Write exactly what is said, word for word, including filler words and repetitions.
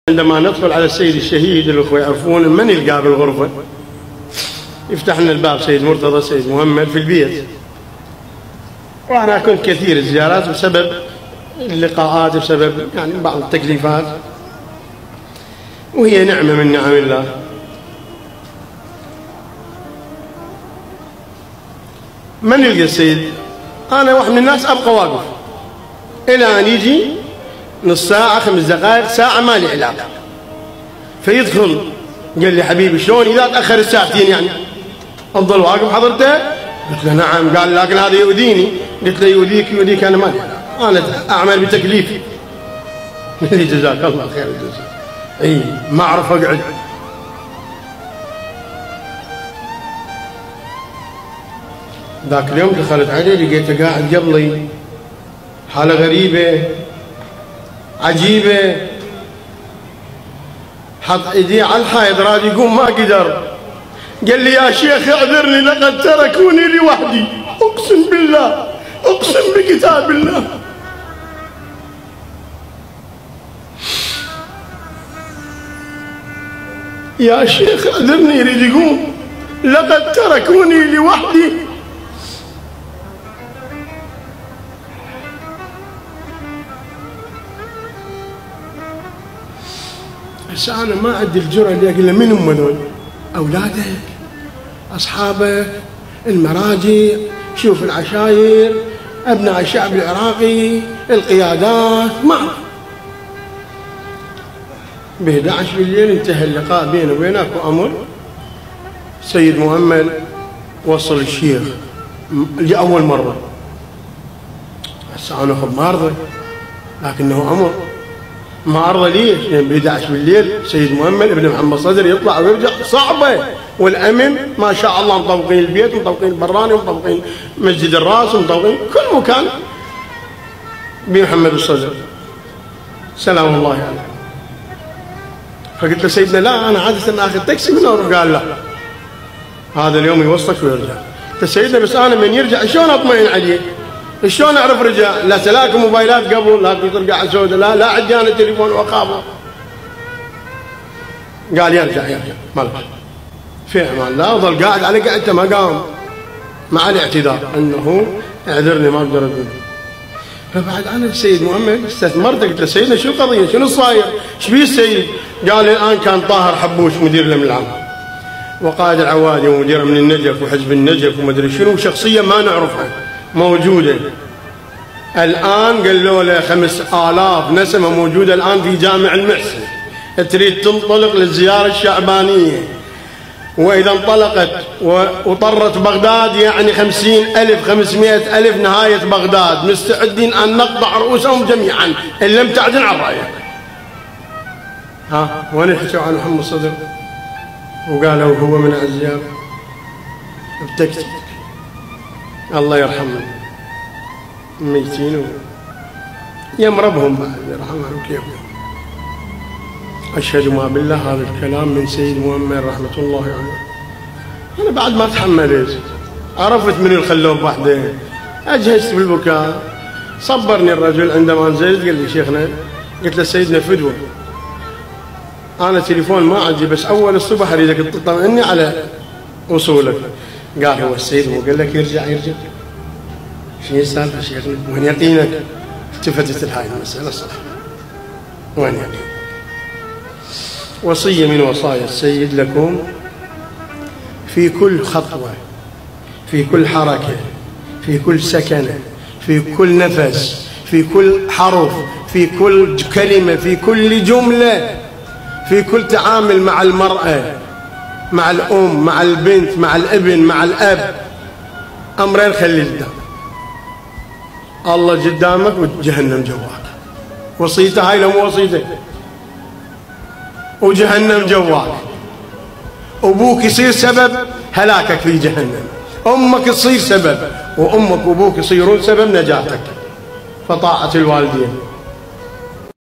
عندما ندخل على السيد الشهيد الأخوة يعرفون من يلقاه بالغرفة، يفتح لنا الباب سيد مرتضى سيد محمد في البيت. وأنا كنت كثير الزيارات بسبب اللقاءات، بسبب يعني بعض التكليفات، وهي نعمة من نعم الله. من يلقى السيد؟ أنا واحد من الناس أبقى واقف إلى أن يجي نص ساعة خمس دقائق ساعة ما لي علاقة، فيدخل قال لي حبيبي شلون إذا تأخر الساعتين يعني أفضل واقف حضرته؟ قلت له نعم. قال لكن هذا يؤذيني. قلت له يؤذيك يؤذيك أنا ما لي علاقة، أنا أعمل بتكليفي. قال لي جزاك الله خير الجزاء. اي ما اعرف اقعد. ذاك اليوم دخلت عليه لقيته قاعد قبلي، حاله غريبه عجيبه، حط ايديه على الحائط راد يقوم ما قدر. قال لي يا شيخ اعذرني لقد تركوني لوحدي، اقسم بالله اقسم بكتاب الله. يا شيخ اعذرني يريد يقوم، لقد تركوني لوحدي. بس انا ما عندي الجرأة اللي اقول له من هم هذول؟ اولادك، اصحابك، المراجع، شوف العشاير، ابناء الشعب العراقي، القيادات، ما اعرف. ب إحدى عشر بالليل انتهى اللقاء بينه وبينك وامر سيد مؤمل وصل الشيخ لاول مره. هسه انا ما ارضى، لكنه امر ما ارضى. ليش؟ لان ب إحدى عشر بالليل سيد مؤمل ابن محمد صدر يطلع ويرجع صعبه، والامن ما شاء الله مطبقين البيت ومطبقين البراني ومطبقين مسجد الراس ومطبقين كل مكان بمحمد الصدر سلام الله عليه. يعني. فقلت له سيدنا لا انا عاده اخذ تاكسي من اروح. قال لا هذا اليوم يوصلك ويرجع. قلت سيدنا بس انا من يرجع شلون اطمئن عليه؟ شلون اعرف رجع؟ لا تلاقي موبايلات قبل، لا تطلق على سوداء، لا لا عندي انا تليفون واخافه. قال يرجع يرجع مالك في امان لا. ظل قاعد على قعدته ما قام مع الاعتذار انه اعذرني ما اقدر اقول. فبعد انا السيد مؤمل استثمرته قلت له سيدنا شو القضيه؟ شنو صاير؟ ايش بيه السيد؟ قال لي الان كان طاهر حبوش مدير الامن العام وقائد العوادي ومدير امن النجف وحزب النجف ومدري شنو، شخصيه ما نعرفها موجوده الان. قالوا له خمس آلاف نسمه موجوده الان في جامع المحسن، تريد تنطلق للزياره الشعبانيه، واذا انطلقت وطرت بغداد يعني خمسين ألف خمسمائة ألف نهايه بغداد، مستعدين ان نقطع رؤوسهم جميعا ان لم تعدل عن رايك. ها وين يحكوا عن محمد صدر وقالوا هو من اعزياء بتكتك الله يرحمهم ميتين يمربهم بعد يرحمهم كيف. أشهد ما بالله هذا الكلام من سيد مؤمل رحمة الله عليه. يعني. أنا بعد ما تحملت عرفت من الخلوب وحده، أجهزت بالبكاء، صبرني الرجل. عندما نزلت قال لي شيخنا، قلت له سيدنا فدوة أنا تليفون ما عندي بس أول الصبح أريدك تطمئني على وصولك. قال هو السيد هو قال لك يرجع يرجع. شنو السالفة شيخنا؟ وين يقينك؟ التفتت لهاي المسألة صح. وين يقينك؟ وصية من وصايا السيد لكم في كل خطوة، في كل حركة، في كل سكنة، في كل نفس، في كل حرف، في كل كلمة، في كل جملة، في كل تعامل مع المرأة، مع الأم، مع البنت، مع الابن، مع الأب. أمرين خلي قدام، الله قدامك وجهنم جواك. وصيته هاي لو وصيتك وجهنم جواك. أبوك يصير سبب هلاكك في جهنم، أمك تصير سبب، وأمك وأبوك يصيرون سبب نجاتك. فطاعة الوالدين